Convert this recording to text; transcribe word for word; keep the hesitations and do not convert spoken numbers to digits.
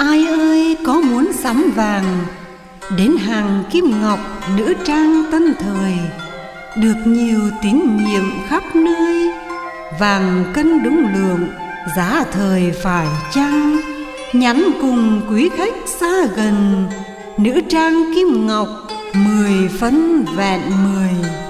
Ai ơi có muốn sắm vàng, đến hàng Kim Ngọc nữ trang tân thời, được nhiều tín nhiệm khắp nơi. Vàng cân đúng lượng, giá thời phải chăng, nhắn cùng quý khách xa gần, nữ trang Kim Ngọc mười phân vẹn mười.